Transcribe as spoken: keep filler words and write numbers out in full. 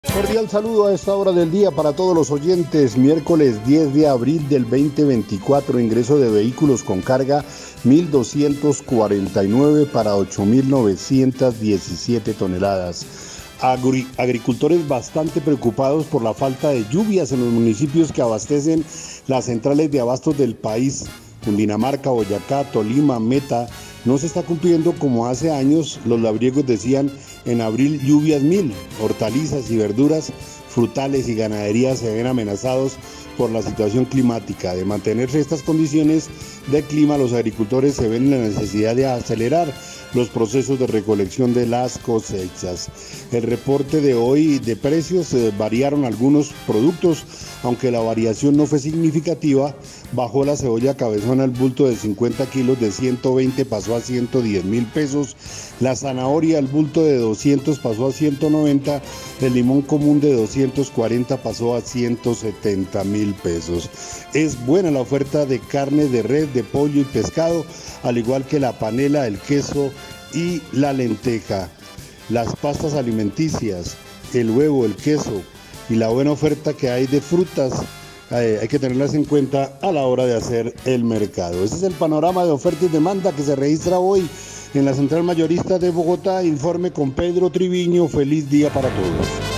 Cordial saludo a esta hora del día para todos los oyentes. Miércoles diez de abril del veinte veinticuatro, ingreso de vehículos con carga mil doscientos cuarenta y nueve para ocho mil novecientos diecisiete toneladas. Agri- agricultores bastante preocupados por la falta de lluvias en los municipios que abastecen las centrales de abastos del país. Cundinamarca, Boyacá, Tolima, Meta. No se está cumpliendo como hace años los labriegos decían: en abril lluvias mil. Hortalizas y verduras, frutales y ganadería se ven amenazados por la situación climática. De mantenerse estas condiciones de clima, los agricultores se ven en la necesidad de acelerar los procesos de recolección de las cosechas. El reporte de hoy de precios eh, variaron algunos productos, aunque la variación no fue significativa. Bajó la cebolla cabezona, el bulto de cincuenta kilos de ciento veinte pasó a ciento diez mil pesos. La zanahoria, el bulto de doscientos pasó a ciento noventa. El limón común de doscientos cuarenta pasó a ciento setenta mil pesos. Es buena la oferta de carne de res, de pollo y pescado, al igual que la panela, el queso y la lenteja. Las pastas alimenticias, el huevo, el queso y la buena oferta que hay de frutas, eh, hay que tenerlas en cuenta a la hora de hacer el mercado. Ese es el panorama de oferta y demanda que se registra hoy en la Central Mayorista de Bogotá. Informe con Pedro Triviño. Feliz día para todos.